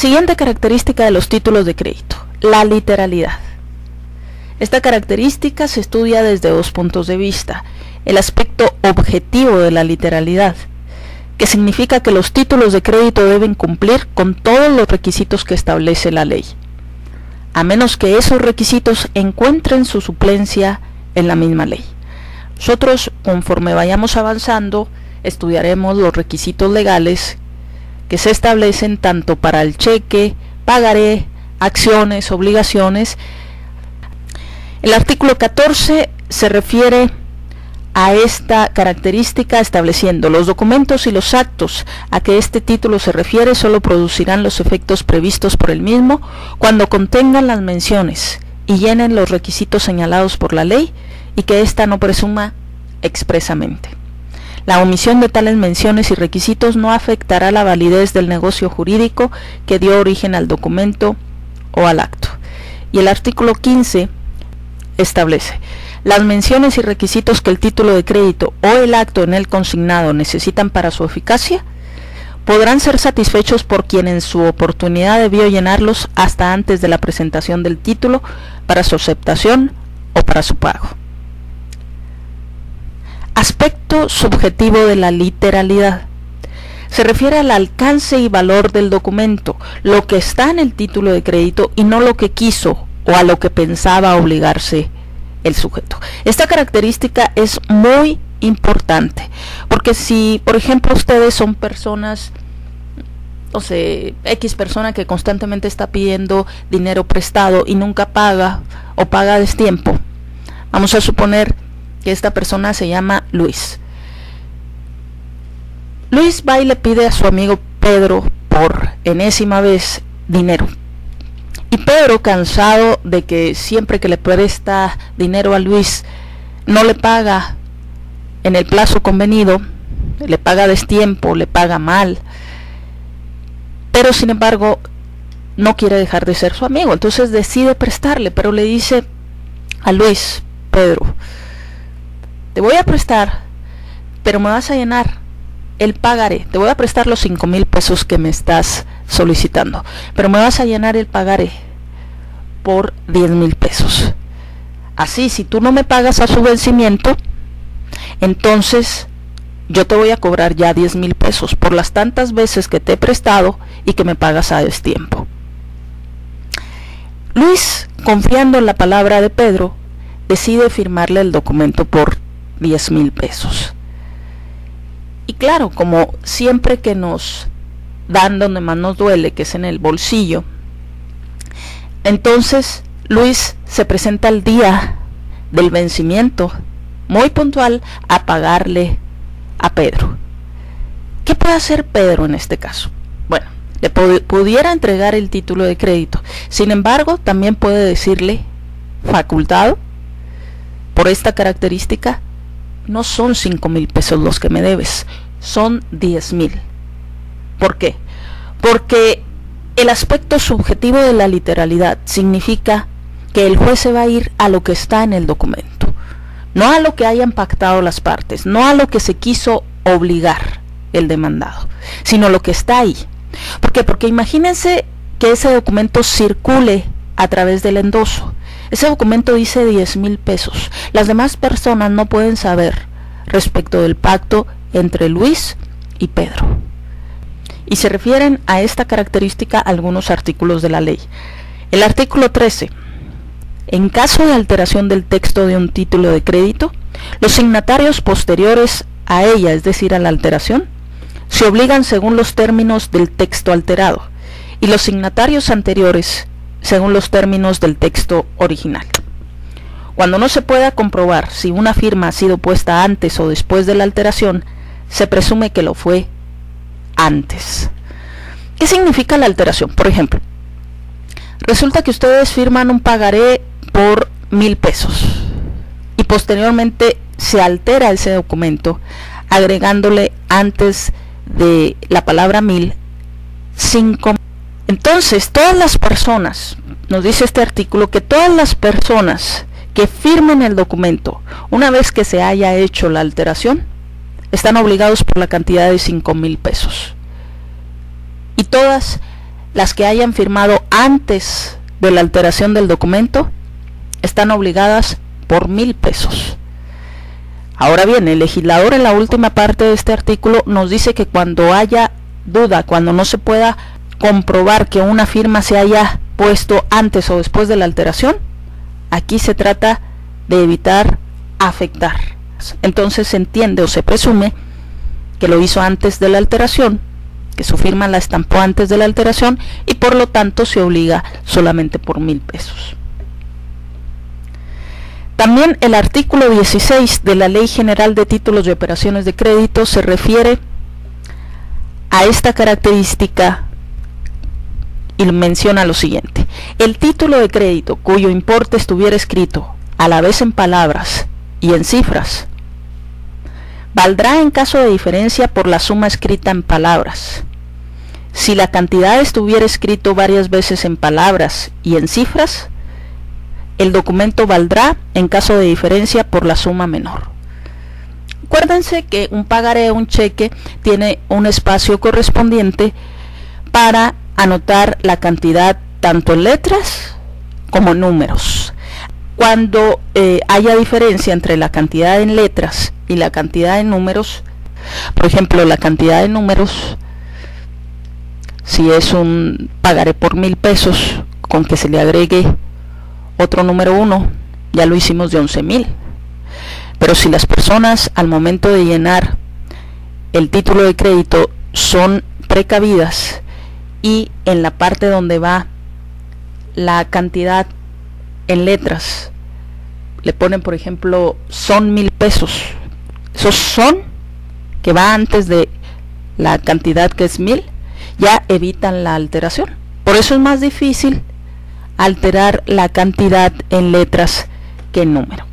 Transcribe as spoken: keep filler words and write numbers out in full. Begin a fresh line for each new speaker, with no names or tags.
Siguiente característica de los títulos de crédito: la literalidad. Esta característica se estudia desde dos puntos de vista: el aspecto objetivo de la literalidad, que significa que los títulos de crédito deben cumplir con todos los requisitos que establece la ley, a menos que esos requisitos encuentren su suplencia en la misma ley. Nosotros, conforme vayamos avanzando, estudiaremos los requisitos legales que se establecen tanto para el cheque, pagaré, acciones, obligaciones. El artículo catorce se refiere a esta característica, estableciendo: los documentos y los actos a que este título se refiere solo producirán los efectos previstos por el mismo cuando contengan las menciones y llenen los requisitos señalados por la ley, y que ésta no presuma expresamente. La omisión de tales menciones y requisitos no afectará la validez del negocio jurídico que dio origen al documento o al acto. Y el artículo quince establece: las menciones y requisitos que el título de crédito o el acto en él consignado necesitan para su eficacia podrán ser satisfechos por quien en su oportunidad debió llenarlos hasta antes de la presentación del título para su aceptación o para su pago. Aspecto subjetivo de la literalidad. Se refiere al alcance y valor del documento, lo que está en el título de crédito y no lo que quiso o a lo que pensaba obligarse el sujeto. Esta característica es muy importante, porque si, por ejemplo, ustedes son personas, no sé, X persona que constantemente está pidiendo dinero prestado y nunca paga o paga a destiempo, vamos a suponer que esta persona se llama Luis. Luis va y le pide a su amigo Pedro por enésima vez dinero. Y Pedro, cansado de que siempre que le presta dinero a Luis no le paga en el plazo convenido, le paga a destiempo, le paga mal, pero sin embargo no quiere dejar de ser su amigo, entonces decide prestarle, pero le dice a Luis: Pedro, te voy a prestar, pero me vas a llenar el pagaré, te voy a prestar los cinco mil pesos que me estás solicitando, pero me vas a llenar el pagaré por diez mil pesos. Así, si tú no me pagas a su vencimiento, entonces yo te voy a cobrar ya diez mil pesos por las tantas veces que te he prestado y que me pagas a destiempo. Luis, confiando en la palabra de Pedro, decide firmarle el documento por diez mil pesos. Y claro, como siempre que nos dan donde más nos duele, que es en el bolsillo, entonces Luis se presenta el día del vencimiento, muy puntual, a pagarle a Pedro. ¿Qué puede hacer Pedro en este caso? Bueno, le pudiera entregar el título de crédito, sin embargo también puede decirle: facultado, por esta característica no son cinco mil pesos los que me debes, son diez mil. ¿Por qué? Porque el aspecto subjetivo de la literalidad significa que el juez se va a ir a lo que está en el documento, no a lo que hayan pactado las partes, no a lo que se quiso obligar el demandado, sino lo que está ahí. ¿Por qué? Porque imagínense que ese documento circule a través del endoso. Ese documento dice diez mil pesos. Las demás personas no pueden saber respecto del pacto entre Luis y Pedro. Y se refieren a esta característica algunos artículos de la ley. El artículo trece. En caso de alteración del texto de un título de crédito, los signatarios posteriores a ella, es decir, a la alteración, se obligan según los términos del texto alterado, y los signatarios anteriores según los términos del texto original. Cuando no se pueda comprobar si una firma ha sido puesta antes o después de la alteración, se presume que lo fue antes. ¿Qué significa la alteración? Por ejemplo, resulta que ustedes firman un pagaré por mil pesos y posteriormente se altera ese documento agregándole antes de la palabra mil cinco. Entonces, todas las personas, nos dice este artículo, que todas las personas que firmen el documento, una vez que se haya hecho la alteración, están obligados por la cantidad de cinco mil pesos. Y todas las que hayan firmado antes de la alteración del documento están obligadas por mil pesos. Ahora bien, el legislador en la última parte de este artículo nos dice que cuando haya duda, cuando no se pueda comprobar que una firma se haya puesto antes o después de la alteración, aquí se trata de evitar afectar. Entonces se entiende o se presume que lo hizo antes de la alteración, que su firma la estampó antes de la alteración y por lo tanto se obliga solamente por mil pesos. También el artículo dieciséis de la Ley General de Títulos y Operaciones de Crédito se refiere a esta característica y menciona lo siguiente: el título de crédito cuyo importe estuviera escrito a la vez en palabras y en cifras valdrá en caso de diferencia por la suma escrita en palabras. Si la cantidad estuviera escrito varias veces en palabras y en cifras, el documento valdrá en caso de diferencia por la suma menor. Acuérdense que un pagaré, un cheque, tiene un espacio correspondiente para anotar la cantidad tanto en letras como en números. Cuando eh, haya diferencia entre la cantidad en letras y la cantidad en números, por ejemplo, la cantidad de números, si es un pagaré por mil pesos, con que se le agregue otro número uno, ya lo hicimos de once mil. Pero si las personas al momento de llenar el título de crédito son precavidas y en la parte donde va la cantidad en letras le ponen, por ejemplo, son mil pesos, esos son que va antes de la cantidad que es mil, ya evitan la alteración. Por eso es más difícil alterar la cantidad en letras que en número.